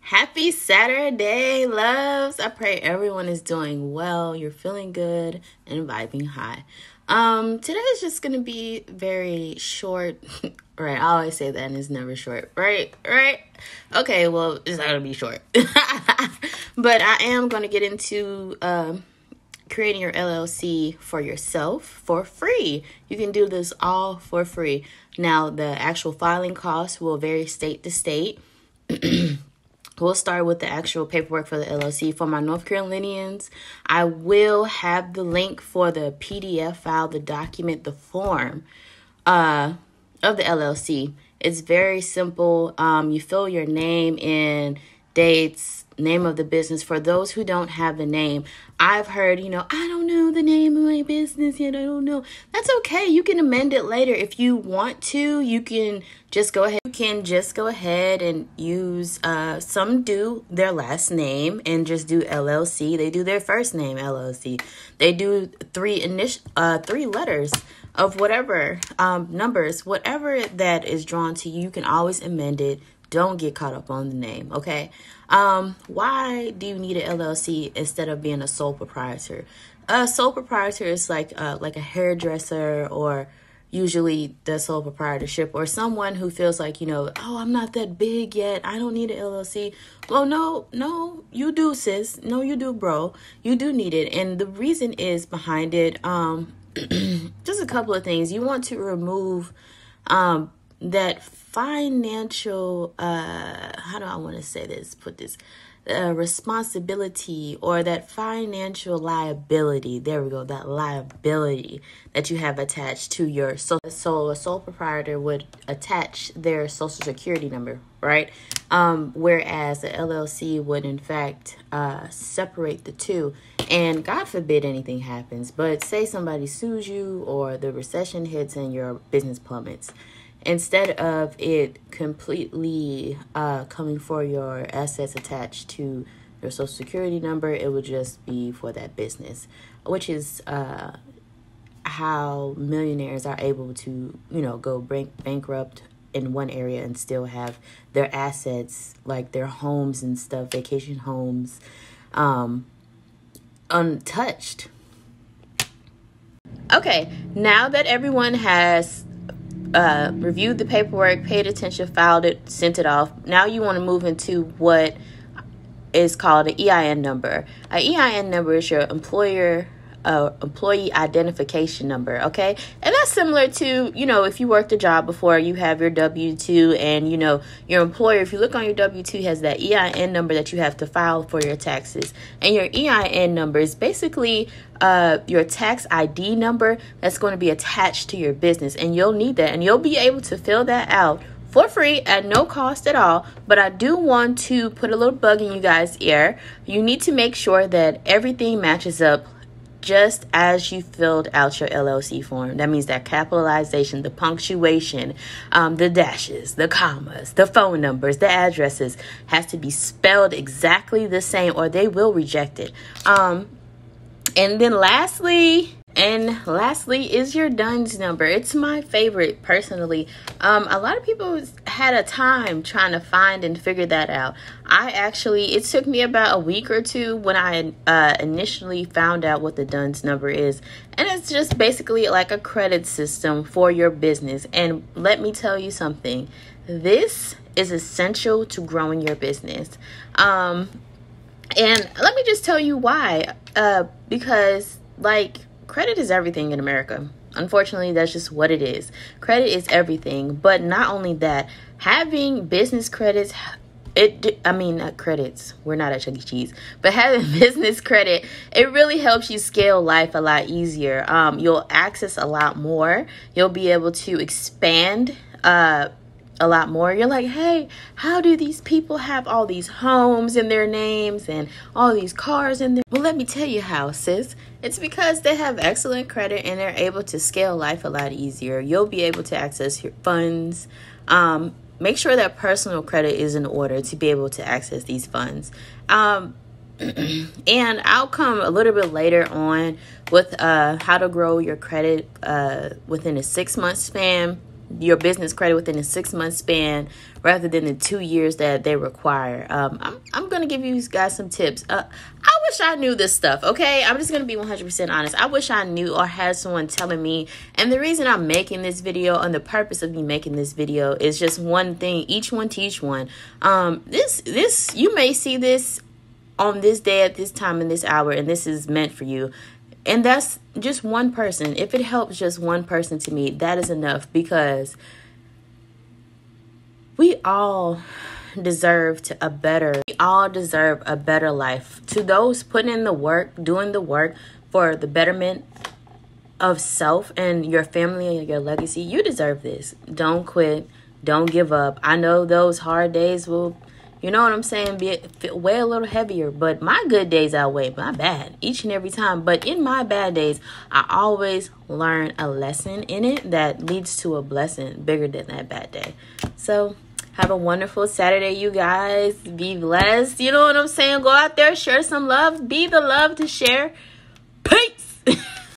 Happy Saturday, loves. I pray everyone is doing well. You're feeling good and vibing high. Today is just gonna be very short. Right, I always say that and it's never short. Right. Okay, well, it's not gonna be short. But I am gonna get into creating your LLC for yourself for free. You can do this all for free. Now, the actual filing costs will vary state to state. We'll start with the actual paperwork for the LLC. For my North Carolinians, I will have the link for the PDF file, the document, the form of the LLC. It's very simple. You fill your name in, dates, name of the business. For those who don't have the name, I've heard, I don't know the name of my business yet. I don't know. That's okay. You can amend it later if you want to. You can just go ahead. And use, some do their last name and just do LLC. They do their first name LLC. They do three letters of whatever, numbers, whatever that is drawn to you. You can always amend it. Don't get caught up on the name, okay? Why do you need an LLC instead of being a sole proprietor? A sole proprietor is like a hairdresser, or usually the sole proprietorship, or someone who feels like, I'm not that big yet. I don't need an LLC. Well, no, you do, sis. No, you do, bro. You do need it. And the reason is behind it, just a couple of things. You want to remove that financial, how do I want to say this, responsibility, or that financial liability. There we go. That liability that you have attached to your so a sole proprietor would attach their social security number, right? Whereas the LLC would in fact separate the two. And God forbid anything happens, but say somebody sues you or the recession hits and your business plummets. Instead of it completely coming for your assets attached to your social security number, it would just be for that business, which is how millionaires are able to, go bankrupt in one area and still have their assets, like their homes and stuff, vacation homes, untouched. Okay, now that everyone has reviewed the paperwork, paid attention, filed it, sent it off, now you want to move into what is called an EIN number. An EIN number is your employee identification number, okay? And that's similar to, if you worked a job before, you have your W-2, and, your employer, if you look on your W-2, has that EIN number that you have to file for your taxes. And your EIN number is basically your tax ID number that's going to be attached to your business, and you'll need that, and you'll be able to fill that out for free at no cost at all. But I do want to put a little bug in you guys' ear. You need to make sure that everything matches up just as you filled out your LLC form. That means that capitalization, the punctuation, the dashes, the commas, the phone numbers, the addresses has to be spelled exactly the same, or they will reject it. And then lastly is your DUNS number. It's my favorite personally. A lot of people had a time trying to find and figure that out. It took me about a week or two when I initially found out what the DUNS number is. And it's just basically like a credit system for your business. And let me tell you something. This is essential to growing your business. And let me just tell you why. Because credit is everything in America. Unfortunately, that's just what it is. Credit is everything. But not only that, having business credits, not credits. We're not at Chuck E. Cheese. But having business credit, it really helps you scale life a lot easier. You'll access a lot more. You'll be able to expand a lot more. You're like, hey, how do these people have all these homes in their names and all these cars in there? Well, let me tell you how, sis. It's because they have excellent credit and they're able to scale life a lot easier. You'll be able to access your funds. Make sure that personal credit is in order to be able to access these funds. And I'll come a little bit later on with how to grow your credit within a 6-month span. your business credit within a 6-month span rather than the 2 years that they require. I'm going to give you guys some tips. I wish I knew this stuff, okay? I'm just going to be 100% honest. I wish I knew or had someone telling me. And the reason I'm making this video and the purpose of me making this video is just one thing. Each one teach one. This you may see this on this day at this time in this hour, and this is meant for you. And that's just one person. If it helps just one person, to me, that is enough, because we all deserve a better life. To those putting in the work, doing the work for the betterment of self and your family and your legacy, you deserve this. Don't quit. Don't give up. I know those hard days will, you know what I'm saying, weigh a little heavier, but my good days outweigh my bad each and every time. But in my bad days, I always learn a lesson in it that leads to a blessing bigger than that bad day. So have a wonderful Saturday, you guys. Be blessed. You know what I'm saying? Go out there, share some love. Be the love to share. Peace.